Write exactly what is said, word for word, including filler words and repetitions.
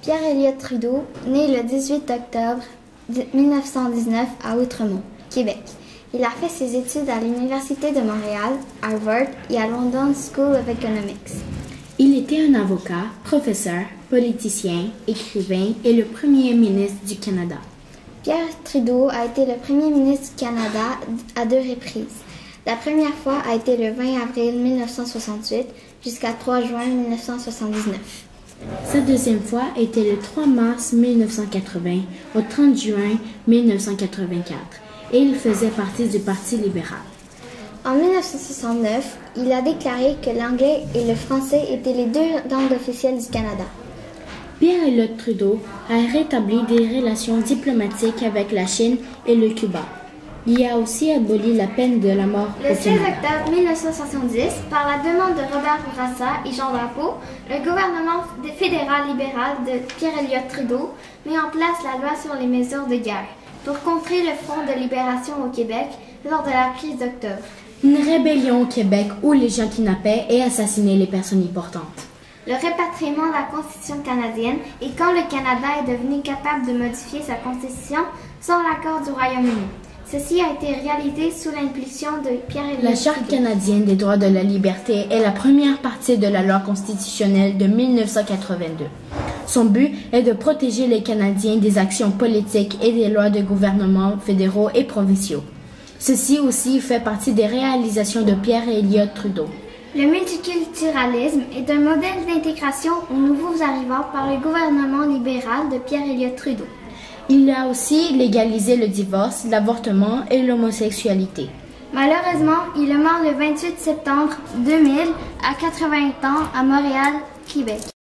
Pierre Elliott Trudeau, né le dix-huit octobre mille neuf cent dix-neuf à Outremont, Québec. Il a fait ses études à l'Université de Montréal, Harvard et à London School of Economics. Il était un avocat, professeur, politicien, écrivain et le premier ministre du Canada. Pierre Trudeau a été le premier ministre du Canada à deux reprises. La première fois a été le vingt avril mille neuf cent soixante-huit jusqu'à trois juin mille neuf cent soixante-dix-neuf. Sa deuxième fois était le trois mars mille neuf cent quatre-vingts au trente juin mille neuf cent quatre-vingt-quatre et il faisait partie du Parti libéral. En mille neuf cent soixante-neuf, il a déclaré que l'anglais et le français étaient les deux langues officielles du Canada. Pierre Elliott Trudeau a rétabli des relations diplomatiques avec la Chine et le Cuba. Il a aussi aboli la peine de la mort au Canada. Le seize octobre mille neuf cent soixante-dix, par la demande de Robert Bourassa et Jean Drapeau, le gouvernement fédéral libéral de Pierre Elliott Trudeau met en place la loi sur les mesures de guerre pour contrer le Front de libération au Québec lors de la crise d'octobre. Une rébellion au Québec où les gens kidnappaient et assassinaient les personnes importantes. Le répatriement de la Constitution canadienne et quand le Canada est devenu capable de modifier sa Constitution sans l'accord du Royaume-Uni. Ceci a été réalisé sous l'impulsion de Pierre Elliott Trudeau. La Charte canadienne des droits de la liberté est la première partie de la loi constitutionnelle de mille neuf cent quatre-vingt-deux. Son but est de protéger les Canadiens des actions politiques et des lois de gouvernement fédéraux et provinciaux. Ceci aussi fait partie des réalisations de Pierre Elliott Trudeau. Le multiculturalisme est un modèle d'intégration aux nouveaux arrivants par le gouvernement libéral de Pierre Elliott Trudeau. Il a aussi légalisé le divorce, l'avortement et l'homosexualité. Malheureusement, il est mort le vingt-huit septembre deux mille à quatre-vingts ans à Montréal, Québec.